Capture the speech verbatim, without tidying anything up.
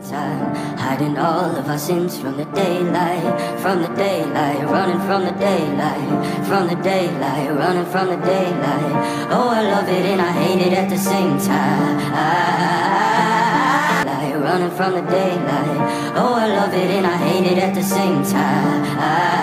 time, hiding all of our sins from the daylight, from the daylight, running from the daylight, from the daylight, running from the daylight. Oh, I love it and I hate it at the same time. I, running from the daylight. Oh, I love it and I hate it at the same time. I,